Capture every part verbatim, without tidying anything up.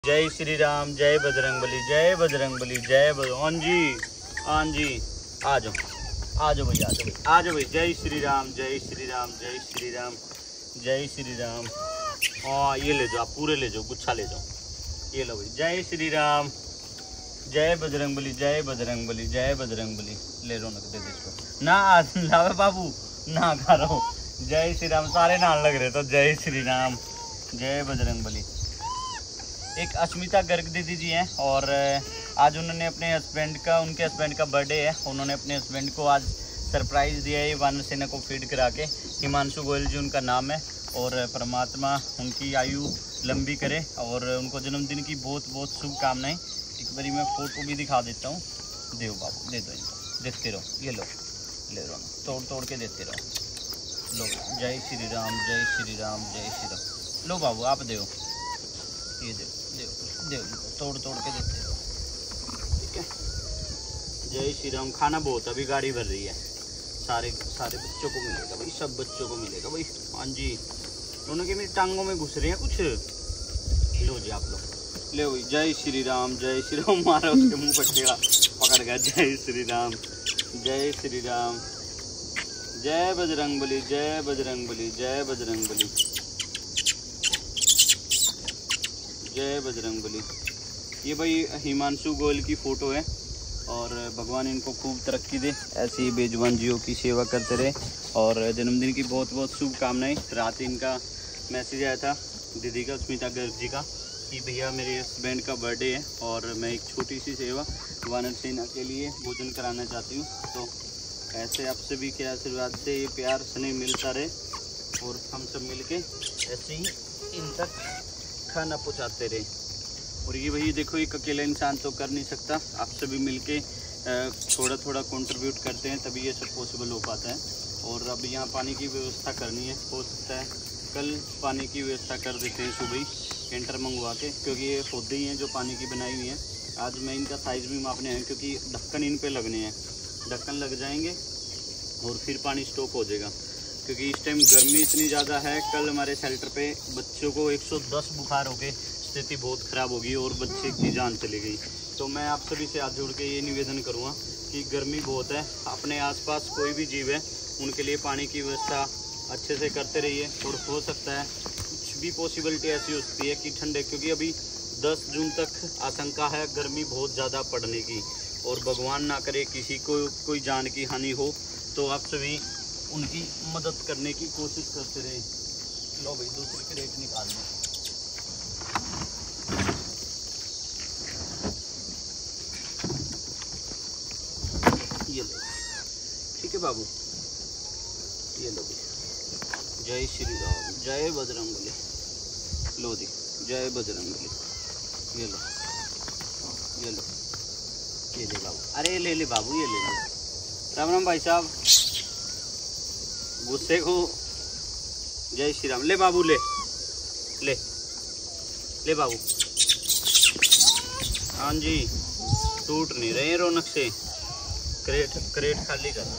जय श्री राम, जय बजरंगबली, जय बजरंगबली, जय बजरंग। हाँ जी, हाँ जी, आ जाओ आ जाओ भैया, आ जाओ भाई, आ जाओ भाई। जय श्री राम, जय श्री राम, जय श्री राम, जय श्री राम। हाँ ये ले जाओ, आप पूरे ले जाओ, गुच्छा ले जाओ। ये लो भाई, जय श्री राम, जय बजरंगबली, जय बजरंगबली, जय बजरंगबली। ले रौनक दे दे इसको ना, लावे बाबू ना करो। जय श्री राम, सारे नाम लग रहे तो जय श्री राम, जय बजरंगबली। एक अस्मिता गर्ग दीदी जी हैं और आज उन्होंने अपने हस्बैंड का, उनके हस्बैंड का बर्थडे है, उन्होंने अपने हस्बैंड को आज सरप्राइज़ दिया है वानर सेना को फीड करा के। हिमांशु गोयल जी उनका नाम है और परमात्मा उनकी आयु लंबी करे और उनको जन्मदिन की बहुत बहुत शुभकामनाएं। एक बारी मैं फ़ोटो भी दिखा देता हूँ। देव बाबू दे दो इनको, देखते रहो। ये लो, ले लो, तोड़ तोड़ के देते रहो। लो, जय श्री राम, जय श्री राम, जय श्री राम। लो बाबू आप दो, ये दो दे दे तोड़ तोड़ के देते रहो, ठीक है। जय श्री राम। खाना बहुत, अभी गाड़ी भर रही है, सारे सारे बच्चों को मिलेगा भाई, सब बच्चों को मिलेगा भाई। हाँ जी, दोनों के मेरी टांगों में घुस रहे हैं कुछ। लो जी आप लोग ले भाई। जय श्री राम, जय श्री राम। मारा उसके मुंह पर टेढ़ा पकड़ गया। जय श्री राम, जय श्री राम, जय बजरंगबली, जय बजरंगबली, जय बजरंगबली, जय बजरंगबली। ये भाई हिमांशु गोयल की फ़ोटो है और भगवान इनको खूब तरक्की दे, ऐसे ही बेजुबान जीवों की सेवा करते रहे और जन्मदिन की बहुत बहुत शुभकामनाएं। रात इनका मैसेज आया था दीदी का, अस्मिता गर्ग जी का, कि भैया मेरे हस्बैंड का बर्थडे है और मैं एक छोटी सी सेवा वानर सेना के लिए भोजन कराना चाहती हूँ। तो ऐसे आप सभी के आशीर्वाद से ये प्यार स्नेह मिलता रहे और हम सब मिल के ऐसे ही इन तक खाना पहुँचाते रहे। और ये वही देखो, एक अकेला इंसान तो कर नहीं सकता, आप सभी मिलके थोड़ा थोड़ा कंट्रीब्यूट करते हैं तभी ये सब पॉसिबल हो पाता है। और अब यहाँ पानी की व्यवस्था करनी है, हो सकता है कल पानी की व्यवस्था कर देते हैं सुबह ही कैंटर मंगवा के, क्योंकि ये पौधे ही हैं जो पानी की बनाई हुई हैं। आज मैं इनका साइज़ भी मापने हैं क्योंकि ढक्कन इन पर लगने हैं, ढक्कन लग जाएंगे और फिर पानी स्टॉक हो जाएगा, क्योंकि इस टाइम गर्मी इतनी ज़्यादा है। कल हमारे शेल्टर पे बच्चों को एक सौ दस बुखार हो गए, स्थिति बहुत ख़राब होगी और बच्चे की जान चली गई। तो मैं आप सभी से हाथ जोड़ के ये निवेदन करूँगा कि गर्मी बहुत है, अपने आसपास कोई भी जीव है उनके लिए पानी की व्यवस्था अच्छे से करते रहिए। और हो सकता है कुछ भी पॉसिबिलिटी ऐसी हो सकती है कि ठंडे, क्योंकि अभी दस जून तक आशंका है गर्मी बहुत ज़्यादा पड़ने की, और भगवान ना करे किसी को कोई जान की हानि हो, तो आप सभी उनकी मदद करने की कोशिश करते रहे। लो भाई दूसरी क्रेट निकाल लो। ये लो, ठीक है बाबू, ये लो भाई। जय श्री राम, जय बजरंगबली। लो जी, जय बजरंगबली। ये लो, ये लो, ये ले बाबू। अरे ले ले बाबू, ये ले ले। राम राम भाई साहब, गुस्से को। जय श्री राम। ले बाबू, ले ले ले बाबू। हाँ जी, टूट नहीं रहे रौनक से। क्रेट क्रेट खाली कर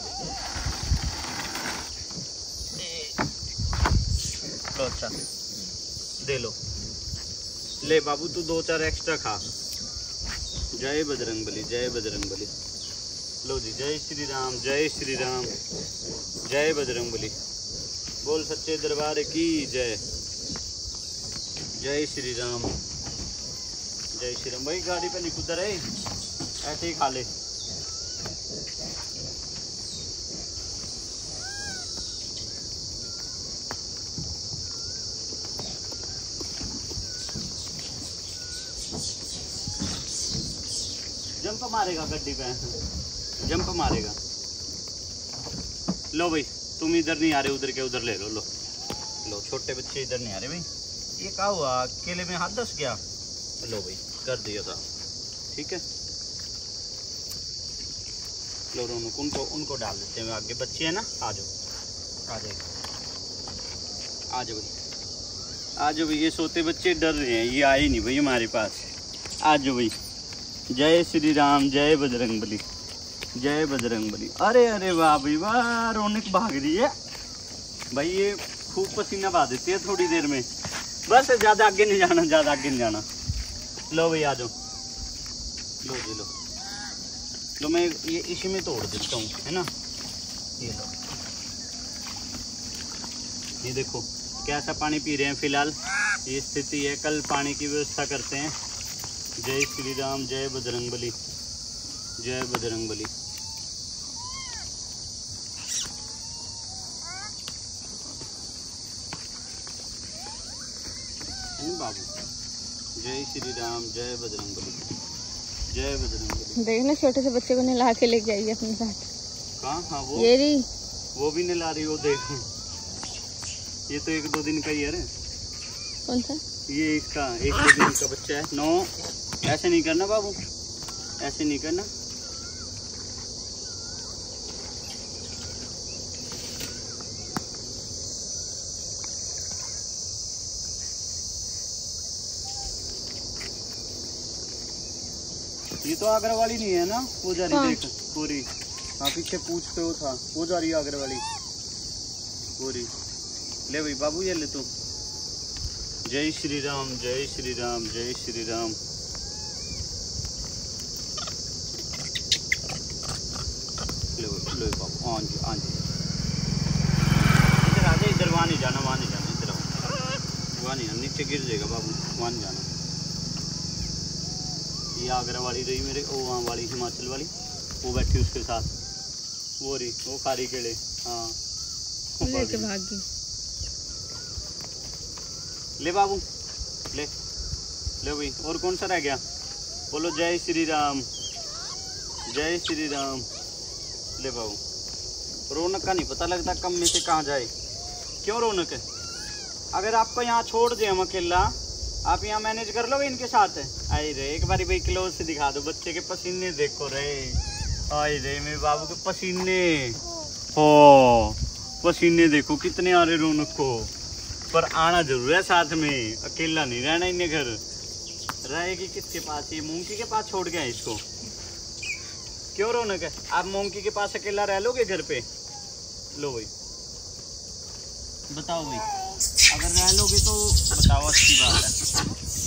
लो। अच्छा दे लो, ले बाबू तू दो चार एक्स्ट्रा खा। जय बजरंगबली, जय बजरंगबली। लो जी, जय श्री राम, जय श्री राम, जय बजरंगबली। बोल सच्चे दरबार की जय। जय श्री राम, जय श्री राम। भाई गाड़ी पे नहीं कुदर है, ऐसे ही खा ले। जंप मारेगा गड्डी पे, जंप मारेगा। लो भाई, तुम इधर नहीं आ रहे, उधर के उधर ले लो। लो लो, छोटे बच्चे इधर नहीं आ रहे भाई। ये क्या हुआ, अकेले में हाथ दस गया। लो भाई, कर दिया था, ठीक है। लो रोनक, उनको उनको डाल देते हैं आगे, बच्चे हैं ना। आ जाओ, आ जाओ, आ जाओ भाई, आ जाओ भाई। ये सोते बच्चे डर रहे हैं, ये आए ही नहीं भाई हमारे पास। आ जाओ भाई। जय श्री राम, जय बजरंगबली, जय बजरंगबली। अरे अरे वाह भाई वाह, रौनक भाग रही है भाई। ये खूब पसीना बहा देती है थोड़ी देर में। बस ज़्यादा आगे नहीं जाना, ज़्यादा आगे नहीं जाना। लो भाई आ जाओ, लो जी लो लो, मैं ये इसी में तोड़ देता हूँ, है ना। ये लो, ये देखो कैसा पानी पी रहे हैं फिलहाल, ये स्थिति है। कल पानी की व्यवस्था करते हैं। जय श्री राम, जय बजरंगबली, जय बजरंगबली। बाबू जय श्री राम, जय बजरंगबली, जय बजरंगबली। देखना छोटे से बच्चे को नहला के लेके आइए अपने साथ। कहाँ? हाँ वो ये रही, वो भी नहला रही हो, देखो ये तो एक दो दिन का ही है रे। कौन सा? ये इसका एक दो दिन का बच्चा है। नो ऐसे नहीं करना बाबू, ऐसे नहीं करना। ये तो आगरा वाली नहीं है ना, वो जा रही हाँ। देख पूरी। हाँ पीछे पूछ पे वो था, वो जा रही है आगरा वाली पूरी। ले भाई बाबू ये ले तू। जय श्री राम, जय श्री राम, जय श्री राम। ले ले बाबू, हाँ जी हाँ जी। इधर आ जा, इधर वहाँ नहीं जाना, वहाँ नहीं जाना, इधर आओ। वहाँ नहीं जाना, नीचे गिर जाएगा बाबू, वहाँ नहीं जाना। ये आगरा वाली रही मेरे, वो वहाँ वाली हिमाचल वाली, वो बैठी उसके साथ, वो रही वो खारी केड़े। हाँ लेके भाग गई। ले बाबू ले ले भाई। और कौन सा रह गया? बोलो जय श्री राम, जय श्री राम। ले बाबू, रौनक का नहीं पता लगता कम में से कहाँ जाए। क्यों रौनक है? अगर आपको यहाँ छोड़ दे हम अकेला, आप यहाँ मैनेज कर लोगे इनके साथ? आई रे एक बारी भाई क्लोज से दिखा दो, बच्चे के पसीने देखो रे। आई रे मेरे बाबू के पसीने, हो पसीने देखो कितने आ रहे रौनक को। पर आना जरूर है साथ में, अकेला नहीं रहना इन्हें। घर रहेगी किसके पास? ये मोंकी के पास छोड़ गया इसको। क्यों रौनक है? आप मोंकी के पास अकेला रह लोगे घर पे? लो भाई बताओ भाई, अगर रह लोगे तो बताओ, अच्छी बात है।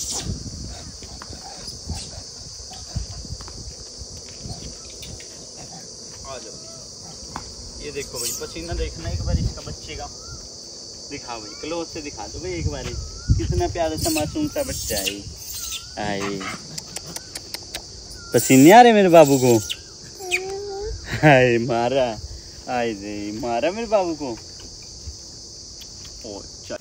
आ जाओ, ये देखो भाई पसीना देखना एक बार इसका, बच्चे का दिखा भाई, क्लोज से दिखा दो भाई एक बार। कितना प्यारा सा मासूम सा बच्चा है। आए पसीने आ रहे मेरे बाबू को। हाय मारा, आए रे मारा मेरे बाबू को। ओ चल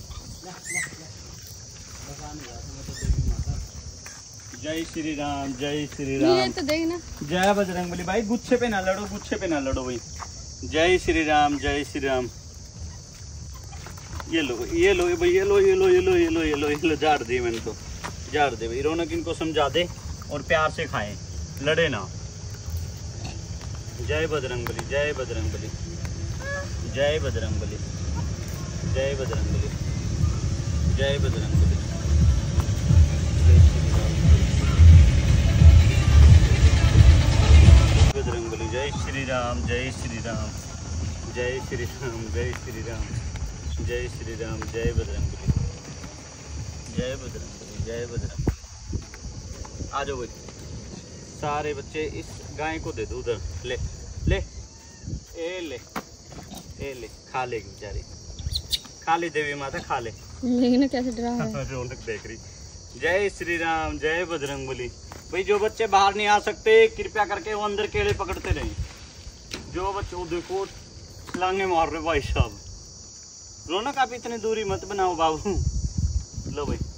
जय श्री राम, जय श्री राम। ये तो देखना, जय बजरंगबली। भाई गुच्छे पे ना लड़ो, गुच्छे पे ना लड़ो भाई। जय श्री राम, जय श्री राम। ये लो ये लो भाई, ये लो ये लो ये लो ये लो ये लो ये लो। झाड़ दे मैंने तो, झाड़ दे भाई। रौनक इनको समझा दे और प्यार से खाएं, लड़े ना। जय बजरंगबली, जय बजरंगबली, जय बजरंगबली, जय बजरंगबली, जय बजरंगबली। बजरंगबली। जय श्री राम, जय श्री राम, जय श्री राम, जय श्री राम, जय श्री राम, जय बजरंगबली, जय बजरंगबली, जय बजरंगबली। आ जाओ भाई सारे बच्चे, इस गाय को दे दो उधर। ले ले ए ले ए ले, खा लेगी बेचारी, खा ले देवी माता, खा ले। लेकिन कैसे डरा है। रौनक देख रही। जय श्री राम, जय बजरंगबली। भाई जो बच्चे बाहर नहीं आ सकते कृपया करके वो अंदर केले पकड़ते रहे। जो बच्चे वो देखो छलांगे मार रहे भाई साहब। रौनक आप इतनी दूरी मत बनाओ बाबू। लो भाई